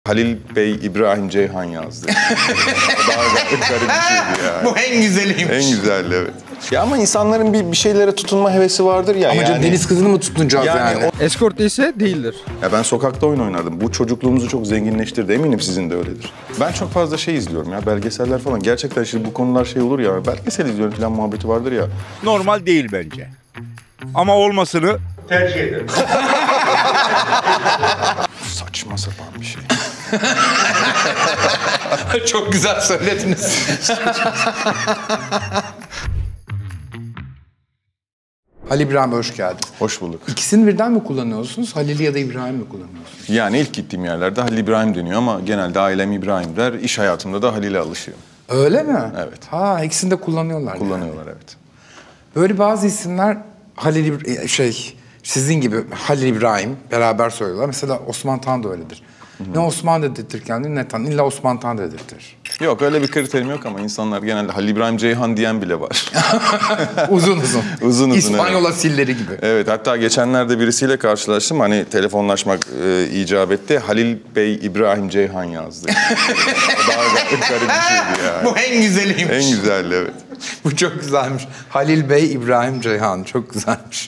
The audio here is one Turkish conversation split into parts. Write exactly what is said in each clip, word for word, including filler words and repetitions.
Halil Bey İbrahim Ceyhan yazdı. Daha garip bir şeydi yani. Bu en güzeliymiş. En güzeldi, evet. Ya ama insanların bir, bir şeylere tutunma hevesi vardır ya. Ama yani. deniz kızını mı tutunacağız yani? yani? O... Escort değilse değildir. Ya ben sokakta oyun oynardım. Bu çocukluğumuzu çok zenginleştirdi. Eminim sizin de öyledir. Ben çok fazla şey izliyorum ya, belgeseller falan. Gerçekten şimdi bu konular şey olur ya, belgesel izliyorum falan muhabbeti vardır ya. Normal değil bence. Ama olmasını tercih ederim. Saçma sapan bir şey. Çok güzel söylediniz. Halil İbrahim, hoş geldin. Hoş bulduk. İkisini birden mi kullanıyorsunuz? Halil ya da İbrahim mi kullanıyorsunuz? Yani ilk gittiğim yerlerde Halil İbrahim deniyor ama genelde ailem İbrahim der. İş hayatımda da Halil'e alışıyorum. Öyle mi? Evet. Ha, ikisini de kullanıyorlar. Kullanıyorlar yani. evet. Böyle bazı isimler Halil İbrahim, şey sizin gibi Halil İbrahim beraber söylüyorlar. Mesela Osman Tan da öyledir. Hı-hı. Ne Osman dedirtir kendini ne Tan. İlla Osman Tan dedirtir. Yok, öyle bir kriterim yok ama insanlar genelde Halil İbrahim Ceyhan diyen bile var. uzun uzun. uzun uzun. İspanyol evet. asilleri gibi. Evet, hatta geçenlerde birisiyle karşılaştım. Hani telefonlaşmak e, icap etti. Halil Bey İbrahim Ceyhan yazdı. Daha garip, garip bir şeydi yani. Bu en güzeliymiş. En güzeldi, evet. Bu çok güzelmiş. Halil Bey İbrahim Ceyhan çok güzelmiş.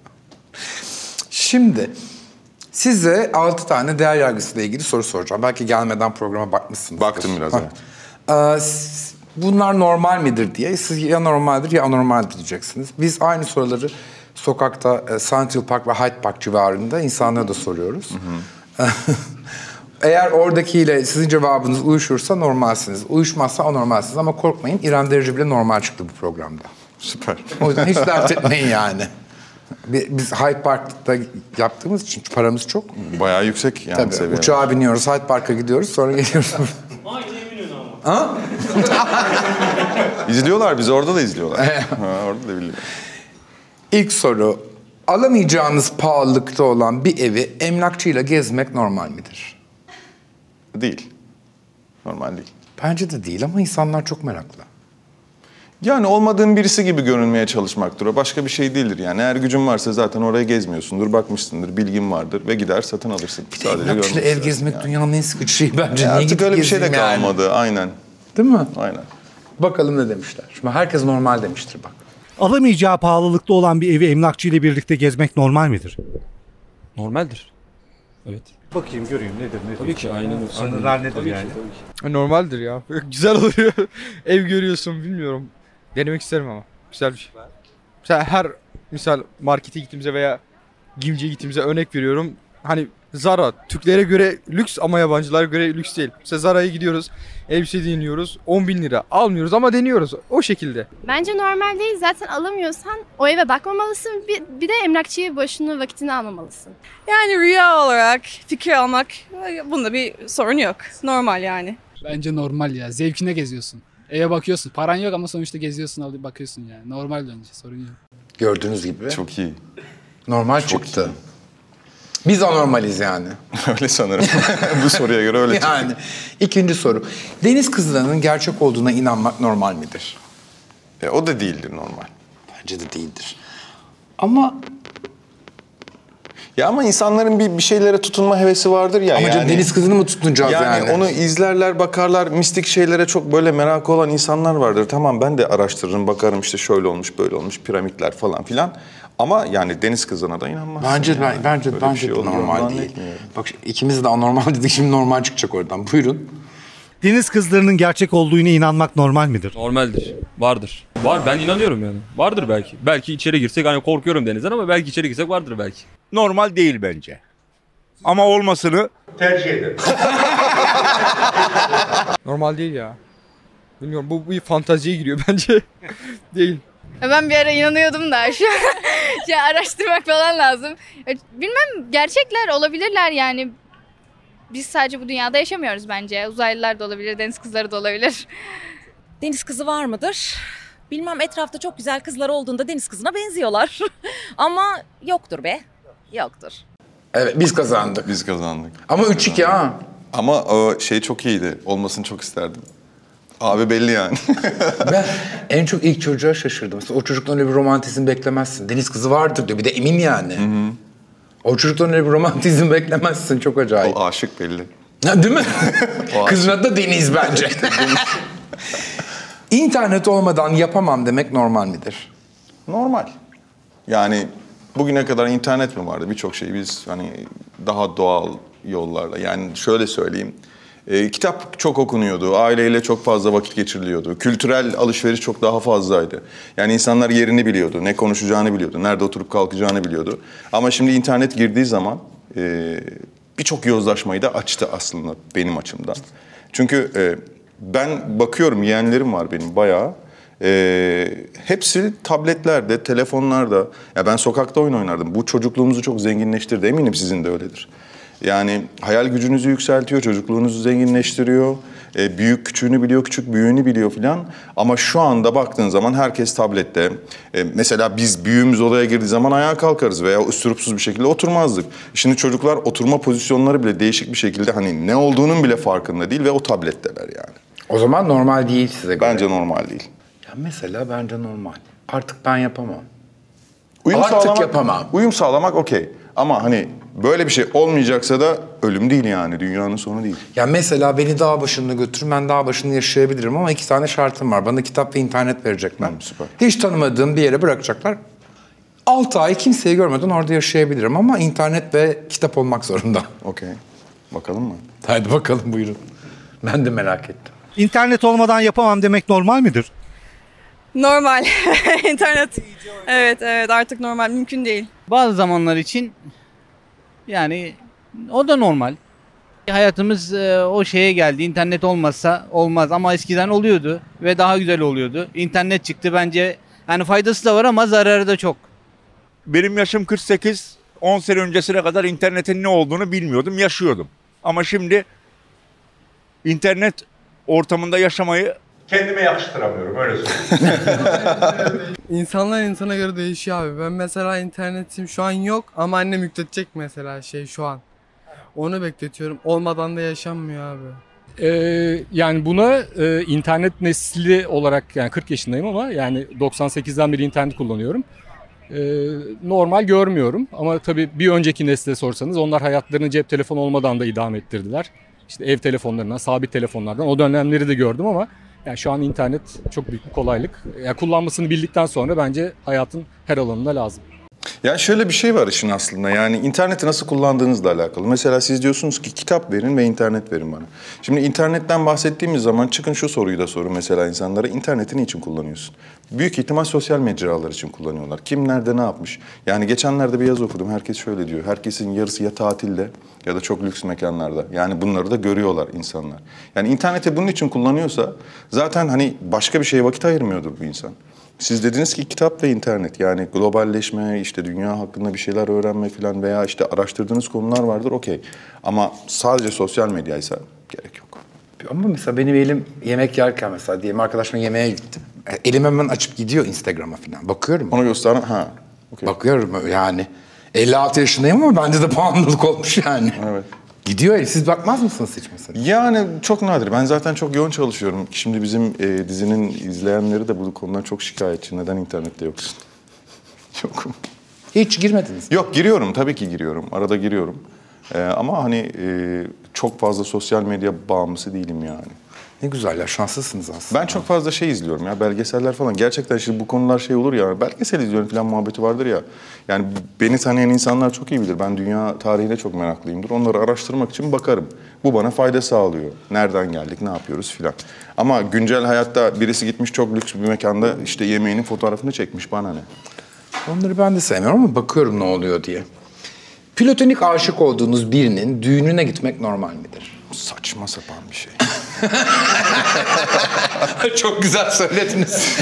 Şimdi size altı tane değer yargısıyla ilgili soru soracağım. Belki gelmeden programa bakmışsınız. Baktım biraz, evet. Ee, bunlar normal midir diye. Siz ya normaldir ya anormaldir diyeceksiniz. Biz aynı soruları sokakta e, Central Park ve Hyde Park civarında insanlara da soruyoruz. Hı hı. Eğer oradakiyle sizin cevabınız uyuşursa normalsiniz. Uyuşmazsa anormalsiniz. Ama korkmayın, İrem Derici bile normal çıktı bu programda. Süper. O yüzden hiç dert etmeyin yani. Biz Hyde Park'ta yaptığımız için paramız çok. Bayağı yüksek yani. Tabii, seviye. Uçağa biniyoruz, Hyde Park'a gidiyoruz, sonra geliyoruz. Aynı eminim ama. Ha? İzliyorlar bizi, orada da izliyorlar. ha, orada da biliyor. İlk soru, alamayacağınız pahalılıkta olan bir evi emlakçıyla gezmek normal midir? Değil. Normal değil. Bence de değil ama insanlar çok meraklı. Yani olmadığın birisi gibi görünmeye çalışmaktır o. Başka bir şey değildir yani. Eğer gücün varsa zaten oraya gezmiyorsundur, bakmışsındır, bilgin vardır ve gider satın alırsın. Bir de emlakçıyla ev gezmek yani. Dünyanın en sıkıcı şeyi bence. Ya niye artık öyle bir şey de kalmadı, yani? aynen. Değil mi? Aynen. Bakalım ne demişler. Şimdi herkes normal demiştir bak. Alamayacağı pahalılıkta olan bir evi emlakçı ile birlikte gezmek normal midir? Normaldir. Evet. Bakayım, göreyim nedir nedir. Tabii ki aynen. Sınırlar nedir tabii yani? Ki, tabii ki. Normaldir ya. Güzel oluyor. Ev görüyorsun, bilmiyorum. Denemek isterim ama. Güzel bir şey. Mesela her misal markete gittiğimizde veya giyimciye gittiğimizde örnek veriyorum. Hani Zara Türklere göre lüks ama yabancılara göre lüks değil. Mesela Zara'ya gidiyoruz, elbise deniyoruz, on bin lira almıyoruz ama deniyoruz o şekilde. Bence normal değil, zaten alamıyorsan o eve bakmamalısın, bir, bir de emlakçıyı boşuna vakitini almamalısın. Yani rüya olarak fikir almak, bunda bir sorun yok, normal yani. Bence normal ya, zevkine geziyorsun. Eve bakıyorsun, paran yok ama sonuçta geziyorsun, alıp bakıyorsun yani. Normal bence, sorun yok. Gördüğünüz gibi. Çok iyi. Normal Çok çıktı. iyi. Biz anormaliz yani. Öyle sanırım. Bu soruya göre öyle çıktı. Yani. İkinci soru. Deniz kızlarının gerçek olduğuna inanmak normal midir? E, o da değildir normal. Bence de değildir. Ama... Ya ama insanların bir, bir şeylere tutunma hevesi vardır ya. Ama yani, deniz kızını mı tutunacağız yani? Yani onu izlerler, bakarlar, mistik şeylere çok böyle merakı olan insanlar vardır. Tamam, ben de araştırırım, bakarım işte şöyle olmuş, böyle olmuş, piramitler falan filan. Ama yani deniz kızına da inanmazsın. Bence yani. ben, bence Böyle bence şey de normal değil. Bak ikimiz de anormal dedik, şimdi normal çıkacak oradan. Buyurun. Deniz kızlarının gerçek olduğuna inanmak normal midir? Normaldir. Vardır. Var, ben inanıyorum yani. Vardır belki. Belki içeri girsek, hani korkuyorum denizden ama belki içeri girsek vardır belki. Normal değil bence. Ama olmasını tercih ederim. Normal değil ya. Bilmiyorum, bu bir fanteziye giriyor bence. Değil. Ben bir ara inanıyordum da şu an şey, araştırmak falan lazım. Bilmem, gerçekler olabilirler yani. Biz sadece bu dünyada yaşamıyoruz bence. Uzaylılar da olabilir, deniz kızları da olabilir. Deniz kızı var mıdır? Bilmem, etrafta çok güzel kızlar olduğunda deniz kızına benziyorlar. Ama yoktur be, yoktur. Evet, biz kazandık. Biz kazandık. Ama üç iki ha. Ama o şey çok iyiydi. Olmasını çok isterdim. Abi belli yani. Ben en çok ilk çocuğa şaşırdım. Mesela o çocuktan öyle bir romantizm beklemezsin. Deniz kızı vardır diyor. Bir de emin yani. Hı hı. O çocuktan öyle bir romantizm beklemezsin. Çok acayip. O aşık belli. Değil mi? Kızın adı da Deniz bence. İnternet olmadan yapamam demek normal midir? Normal. Yani bugüne kadar internet mi vardı? Birçok şeyi biz hani daha doğal yollarla. Yani şöyle söyleyeyim. E, kitap çok okunuyordu. Aileyle çok fazla vakit geçiriliyordu. Kültürel alışveriş çok daha fazlaydı. Yani insanlar yerini biliyordu. Ne konuşacağını biliyordu. Nerede oturup kalkacağını biliyordu. Ama şimdi internet girdiği zaman e, birçok yozlaşmayı da açtı aslında benim açımdan. Çünkü e, ben bakıyorum, yeğenlerim var benim bayağı. E, hepsi tabletlerde, telefonlarda. Ya ben sokakta oyun oynardım. Bu çocukluğumuzu çok zenginleştirdi. Eminim sizin de öyledir. Yani hayal gücünüzü yükseltiyor, çocukluğunuzu zenginleştiriyor. E, büyük küçüğünü biliyor, küçük büyüğünü biliyor filan. Ama şu anda baktığın zaman herkes tablette. E, mesela biz büyüğümüz odaya girdiği zaman ayağa kalkarız veya üstürupsüz bir şekilde oturmazdık. Şimdi çocuklar oturma pozisyonları bile değişik bir şekilde hani ne olduğunun bile farkında değil ve o tabletteler yani. O zaman normal değil size göre. Bence normal değil. Ya mesela bence normal. Artık ben yapamam. Uyum Artık sağlamak, yapamam. Uyum sağlamak okey. Ama hani böyle bir şey olmayacaksa da ölüm değil yani. Dünyanın sonu değil. Ya mesela beni dağ başında götürün, ben dağ başında yaşayabilirim ama iki tane şartım var. Bana kitap ve internet verecekler. Hı, süper. Hiç tanımadığım bir yere bırakacaklar. altı ay kimseyi görmeden orada yaşayabilirim ama internet ve kitap olmak zorunda. Okey. Bakalım mı? Hadi bakalım, buyurun. Ben de merak ettim. İnternet olmadan yapamam demek normal midir? Normal. İnternet. Evet evet artık normal, mümkün değil. Bazı zamanlar için yani o da normal. Hayatımız e, o şeye geldi. İnternet olmazsa olmaz ama eskiden oluyordu ve daha güzel oluyordu. İnternet çıktı, bence yani faydası da var ama zararı da çok. Benim yaşım kırk sekiz. on sene öncesine kadar internetin ne olduğunu bilmiyordum, yaşıyordum. Ama şimdi internet ortamında yaşamayı kendime yakıştıramıyorum, öyle söyleyeyim. İnsanlar insana göre değişiyor abi. Ben mesela internetim şu an yok ama annem yükletecek mesela şey şu an. Onu bekletiyorum. Olmadan da yaşanmıyor abi. Ee, yani buna e, internet nesli olarak, yani kırk yaşındayım ama yani doksan sekizden beri internet kullanıyorum. Ee, normal görmüyorum ama tabii bir önceki nesle sorsanız onlar hayatlarını cep telefonu olmadan da idame ettirdiler. İşte ev telefonlarından, sabit telefonlardan o dönemleri de gördüm ama yani şu an internet çok büyük bir kolaylık. Yani kullanmasını bildikten sonra bence hayatın her alanında lazım. Ya şöyle bir şey var işin aslında, yani interneti nasıl kullandığınızla alakalı. Mesela siz diyorsunuz ki kitap verin ve internet verin bana. Şimdi internetten bahsettiğimiz zaman çıkın şu soruyu da sorun mesela insanlara. İnterneti niçin kullanıyorsun? Büyük ihtimal sosyal mecralar için kullanıyorlar. Kim nerede ne yapmış? Yani geçenlerde bir yazı okudum. Herkes şöyle diyor. Herkesin yarısı ya tatilde ya da çok lüks mekanlarda. Yani bunları da görüyorlar insanlar. Yani interneti bunun için kullanıyorsa zaten hani başka bir şeye vakit ayırmıyordur bu insan. Siz dediniz ki kitap ve internet, yani globalleşme, işte dünya hakkında bir şeyler öğrenme falan veya işte araştırdığınız konular vardır, okey. Ama sadece sosyal medyaysa gerek yok. Ama mesela benim elim yemek yerken mesela diyelim arkadaşımla yemeğe gittim. Elim hemen açıp gidiyor Instagram'a falan. Bakıyorum. Onu gösteren, ha. Okay. Bakıyorum yani. elli altı yaşındayım ama bende de bağımlılık olmuş yani. Evet. Gidiyor el. Siz bakmaz mısınız hiç mesela? Yani çok nadir. Ben zaten çok yoğun çalışıyorum. Şimdi bizim e, dizinin izleyenleri de bu konudan çok şikayetçi. Neden internette yoksun? Yokum. Hiç girmediniz. Yok, giriyorum. Tabii ki giriyorum. Arada giriyorum. E, ama hani e, çok fazla sosyal medya bağımlısı değilim yani. Ne güzel ya, şanslısınız aslında. Ben çok fazla şey izliyorum ya, belgeseller falan. Gerçekten şimdi bu konular şey olur ya, belgesel izliyorum falan muhabbeti vardır ya. Yani beni tanıyan insanlar çok iyi bilir. Ben dünya tarihine çok meraklıyımdır. Onları araştırmak için bakarım. Bu bana fayda sağlıyor. Nereden geldik, ne yapıyoruz filan. Ama güncel hayatta birisi gitmiş çok lüks bir mekanda işte yemeğinin fotoğrafını çekmiş, bana ne? Onları ben de sevmiyorum ama bakıyorum ne oluyor diye. Platonik aşık olduğunuz birinin düğününe gitmek normal midir? Saçma sapan bir şey. Çok güzel söylediniz.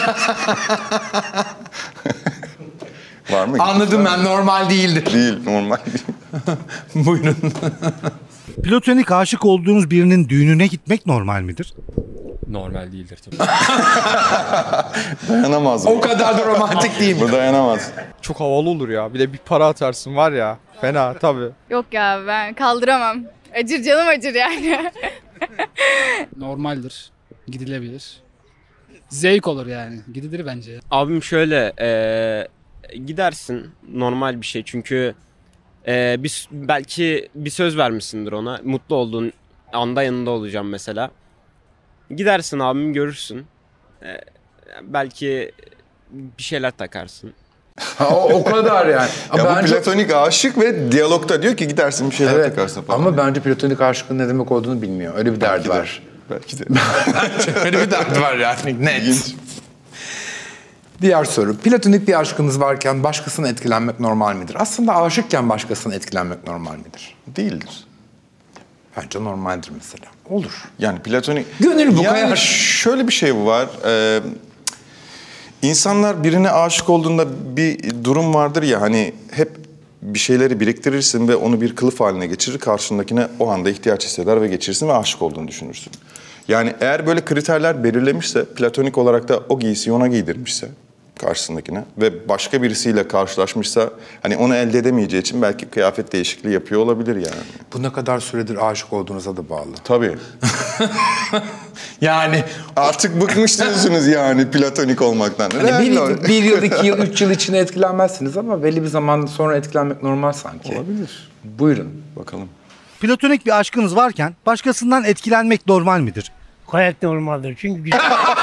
Var mı? Anladım ben, normal değildi. Değil, normal değil. Buyurun. Platonik aşık olduğunuz birinin düğününe gitmek normal midir? Normal değildir tabii. Dayanamaz mı? O kadar da romantik değil mi? Bu dayanamaz. Çok havalı olur ya. Bir de bir para atarsın var ya. Fena tabii. Yok ya, ben kaldıramam. Acır, canım acır yani. Normaldir. Gidilebilir. Zevk olur yani. Gidilir bence. Abim şöyle e, gidersin, normal bir şey çünkü Ee, bir, belki bir söz vermişsindir ona. Mutlu olduğun anda yanında olacağım mesela. Gidersin abim, görürsün. Ee, belki bir şeyler takarsın. o, o kadar yani. Ya bu bence... platonik aşık ve diyalogta diyor ki gidersin bir şeyler evet, takarsın falan. Ama bence platonik aşkın ne demek olduğunu bilmiyor. Öyle bir derdi belki var. De, belki de. Bence öyle bir derdi var yani. Net. Diğer soru. Platonik bir aşkınız varken başkasına etkilenmek normal midir? Aslında aşıkken başkasına etkilenmek normal midir? Değildir. Bence normaldir mesela. Olur. Yani platonik... Gönül bu yani kadar. Şöyle bir şey var. Ee, insanlar birine aşık olduğunda bir durum vardır ya, hani hep bir şeyleri biriktirirsin ve onu bir kılıf haline geçirir. Karşındakine o anda ihtiyaç hisseder ve geçirirsin ve aşık olduğunu düşünürsün. Yani eğer böyle kriterler belirlemişse, platonik olarak da o giysiyi ona giydirmişse karşısındakine ve başka birisiyle karşılaşmışsa, hani onu elde edemeyeceği için belki kıyafet değişikliği yapıyor olabilir yani. Bu ne kadar süredir aşık olduğunuza da bağlı. Tabii. Yani artık bıkmışsınız yani platonik olmaktan. Hani bir, bir yıl, iki yıl, üç yıl içinde etkilenmezsiniz ama belli bir zaman sonra etkilenmek normal sanki. Olabilir. Buyurun. Bakalım. Platonik bir aşkınız varken başkasından etkilenmek normal midir? Gayet normaldir çünkü güzel.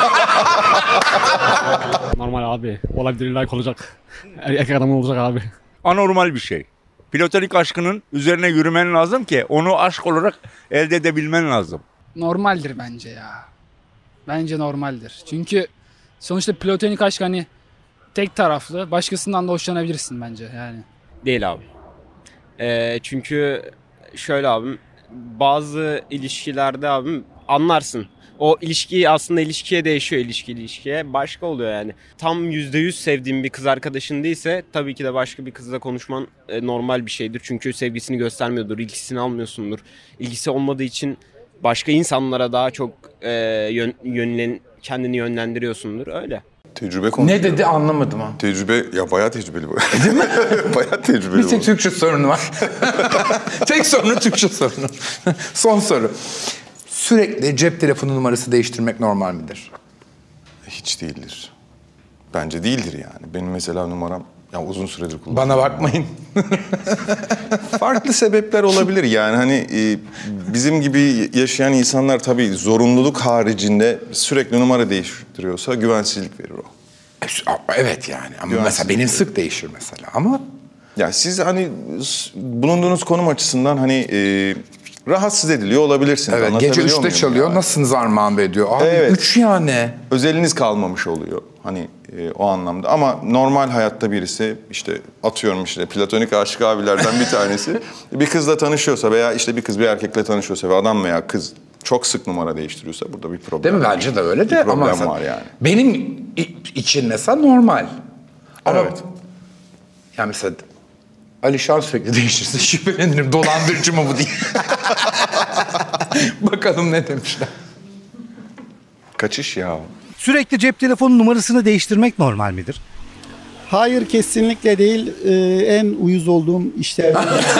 Normal abi. Olabilir, like olacak. Erkek adamı olacak abi. Anormal bir şey. Platonik aşkının üzerine yürümen lazım ki onu aşk olarak elde edebilmen lazım. Normaldir bence ya. Bence normaldir. Çünkü sonuçta platonik aşk hani tek taraflı. Başkasından da hoşlanabilirsin bence yani. Değil abi. Ee, çünkü şöyle abim, bazı ilişkilerde abim anlarsın. O ilişkiyi aslında ilişkiye değişiyor, ilişki ilişkiye. Başka oluyor yani. Tam yüzde yüz sevdiğin bir kız arkadaşın değilse tabii ki de başka bir kızla konuşman e, normal bir şeydir. Çünkü sevgisini göstermiyordur, ilgisini almıyorsundur. İlgisi olmadığı için başka insanlara daha çok e, yön, yönlen, kendini yönlendiriyorsundur. Öyle. Tecrübe konuşuyor. Ne dedi anlamadım ha. Tecrübe, ya bayağı tecrübeli bu. Değil mi? Bayağı tecrübeli bir tek bu. Türkçe sorunu var. Tek sorunu Türkçe sorunu. Son soru. Sürekli cep telefonu numarası değiştirmek normal midir? Hiç değildir. Bence değildir yani. Benim mesela numaram ya uzun süredir kullanıyorum. Bana bakmayın. Farklı sebepler olabilir yani hani e, bizim gibi yaşayan insanlar tabii zorunluluk haricinde sürekli numara değiştiriyorsa güvensizlik verir o. Evet yani ama mesela benim sık değişir mesela ama. Ya siz hani bulunduğunuz konum açısından hani e, rahatsız ediliyor olabilirsiniz. Evet, gece üçte çalıyor. Yani? Nasılsınız Armağan Bey diyor. Abi evet. üç yani. Özeliniz kalmamış oluyor. Hani e, o anlamda. Ama normal hayatta birisi işte atıyorum işte platonik aşık abilerden bir tanesi bir kızla tanışıyorsa veya işte bir kız bir erkekle tanışıyorsa ve adam veya kız çok sık numara değiştiriyorsa burada bir problem. Değil mi? Bence de öyle de. Bir problem ama var yani. Benim için mesela normal. Ama evet. Yani mesela Alişan sürekli değiştirse şüphelenirim. Dolandırıcı mı bu diye. Bakalım ne demişler. Kaçış ya. Sürekli cep telefonu numarasını değiştirmek normal midir? Hayır, kesinlikle değil. Ee, en uyuz olduğum işler.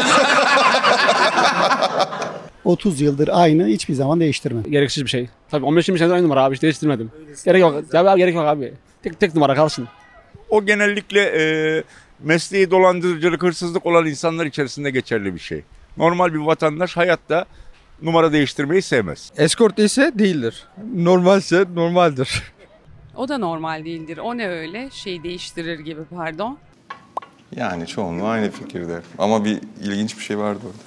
otuz yıldır aynı, hiçbir zaman değiştirmem. Gereksiz bir şey. Tabii on beş yirmi senedir aynı numara abi, hiç değiştirmedim. Gerek yok. Ya, gerek yok abi. Tek tek numara kalsın. O genellikle e, mesleği dolandırıcılık, hırsızlık olan insanlar içerisinde geçerli bir şey. Normal bir vatandaş hayatta numara değiştirmeyi sevmez. Eskort ise değildir. Normalse normaldir. O da normal değildir. O ne öyle? Şey değiştirir gibi, pardon. Yani çoğunluğu aynı fikirde. Ama bir ilginç bir şey vardı orada.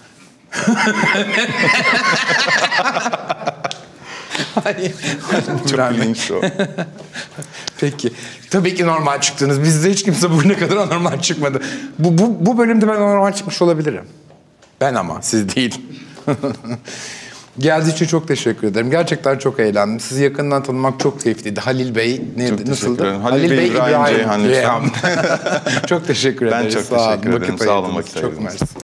Çok ilginç o. Peki. Tabii ki normal çıktınız. Bizde hiç kimse bugüne kadar anormal çıkmadı. Bu, bu, bu bölümde ben anormal çıkmış olabilirim. Ben ama, siz değil. Geldiği için çok teşekkür ederim. Gerçekten çok eğlendim. Sizi yakından tanımak çok keyifliydi. Halil Bey neydi? Nasıldı? Halil, Halil Bey, İbrahim, İbrahim Ceyhan lütfen. Çok teşekkür ederim. Ben çok teşekkür ederim. Sağ olun vakit ayırdınız. Çok mersi.